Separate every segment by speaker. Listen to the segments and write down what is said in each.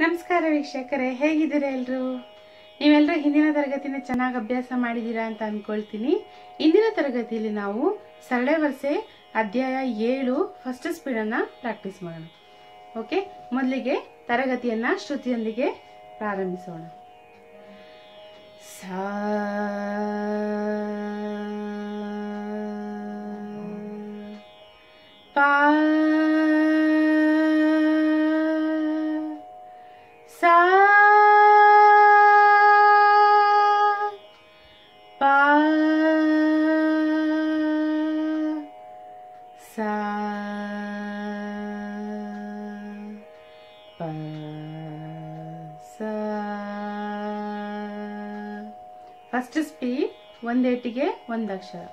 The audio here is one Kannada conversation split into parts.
Speaker 1: ನಮಸ್ಕಾರ ವೀಕ್ಷಕರೇ, ಹೇಗಿದ್ದೀರಾ ಎಲ್ಲರೂ? ನೀವೆಲ್ಲರೂ ಹಿಂದಿನ ತರಗತಿನ ಚೆನ್ನಾಗಿ ಅಭ್ಯಾಸ ಮಾಡಿದ್ದೀರಾ ಅಂತ ಅನ್ಕೊಳ್ತೀನಿ. ಇಂದಿನ ತರಗತಿಯಲ್ಲಿ ನಾವು ಸರಳೆ ವರಸೆ ಅಧ್ಯಾಯ 7 ಫಸ್ಟ್ ಸ್ಪೀಡ್ ಅನ್ನ ಪ್ರಾಕ್ಟೀಸ್ ಮಾಡೋಣ. ಓಕೆ, ಮೊದಲಿಗೆ ತರಗತಿಯನ್ನ ಶ್ರುತಿಯೊಂದಿಗೆ ಪ್ರಾರಂಭಿಸೋಣ. ಸಾ ಪಾ सा पा सा प सा. ಫಸ್ಟ್ ಸ್ಪೀಡ್ ಒಂದೇಟಿಗೆ ಒಂದು ಅಕ್ಷರ.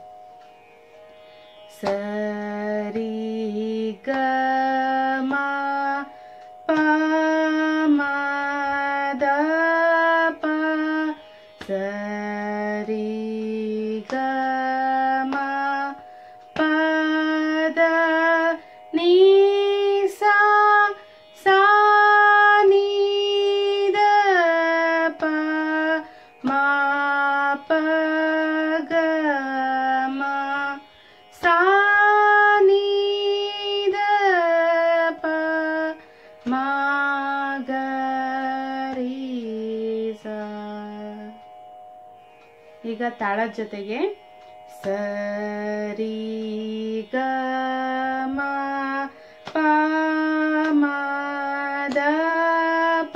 Speaker 1: ಸರಿ ಗ ಮ ಪ ಮ ದ ಪ ಸರಿ ಗ ಮ ಪ ದ ನೀ ಸಾ ಸಾ ನೀ ದ ಪ ಮ ಪ ಗ ಮ ಸಾ ನೀ ದ ಪ ಮ ಗ ರಿ ಸ. ಈಗ ತಾಳದ ಜೊತೆಗೆ ಸರಿ ಗ ಮ ಪ ಮ ದ ಪ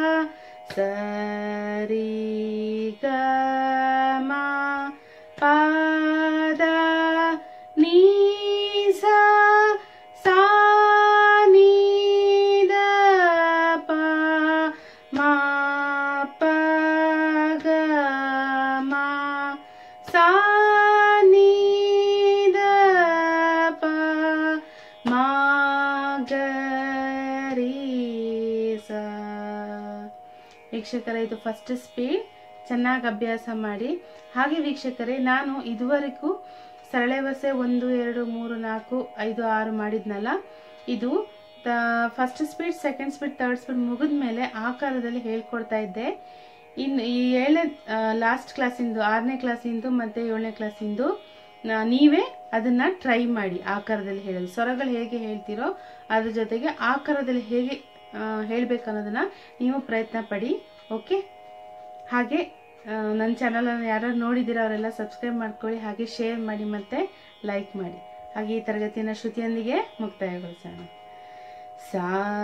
Speaker 1: ಸರಿ ಗ ಮ ಪ ದ ನೀ ಸಾ ಸಾ ನೀ ದ ಪ ಮ ಪ ಗ ಮ ಸಾ ನೀ ದ ಪ ಮ ಗ ರಿ ಸ. ವೀಕ್ಷಕರೇ, ಇದು ಫಸ್ಟ್ ಸ್ಪೀಡ್. ಚೆನ್ನಾಗಿ ಅಭ್ಯಾಸ ಮಾಡಿ. ಹಾಗೆ ವೀಕ್ಷಕರೇ, ನಾನು ಇದುವರೆಗೂ ಸರಳೆ ವರಸೆ 1 2 3 4 5 6 ಮಾಡಿದ್ನಲ್ಲ, ಇದು first speed, second speed, third speed ಮುಗಿದ ಮೇಲೆ ಆಕಾರದಲ್ಲಿ ಹೇಳ್ಕೊಡ್ತಾ ಇದ್ದೆ. ಇನ್ನು ಈ 7ನೇ ಲಾಸ್ಟ್ ಕ್ಲಾಸಿಂದು 6ನೇ ಕ್ಲಾಸಿಂದು ಮತ್ತು 7ನೇ ಕ್ಲಾಸಿಂದು ನೀವೇ ಅದನ್ನ ಟ್ರೈ ಮಾಡಿ. ಆಕಾರದಲ್ಲಿ ಹೇಳೋದು, ಸ್ವರಗಳು ಹೇಗೆ ಹೇಳ್ತೀರೋ ಅದ್ರ ಜೊತೆಗೆ ಆಕಾರದಲ್ಲಿ ಹೇಗೆ ಹೇಳ್ಬೇಕನ್ನೋದನ್ನ ನೀವು ಪ್ರಯತ್ನ ಪಡಿ. ಓಕೆ, ಹಾಗೆ ನನ್ನ ಚಾನಲನ್ನು ಯಾರು ನೋಡಿದ್ದೀರಾ ಅವರೆಲ್ಲ ಸಬ್ಸ್ಕ್ರೈಬ್ ಮಾಡ್ಕೊಳ್ಳಿ, ಹಾಗೆ ಶೇರ್ ಮಾಡಿ ಮತ್ತು ಲೈಕ್ ಮಾಡಿ. ಹಾಗೆ ಈ ತರಗತಿಯನ್ನು ಶ್ರುತಿಯೊಂದಿಗೆ ಮುಕ್ತಾಯಗೊಳಿಸೋಣ. ಸಾ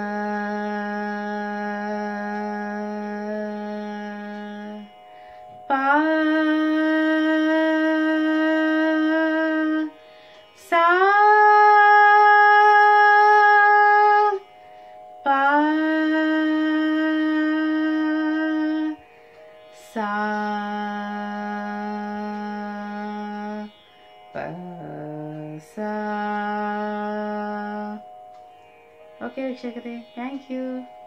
Speaker 1: ಪಾ ಸಾ ಪಾ ಸಾ ಪ ಸಾ. ಓಕೆ ವೀಕ್ಷಕರೇ, ಥ್ಯಾಂಕ್ ಯು.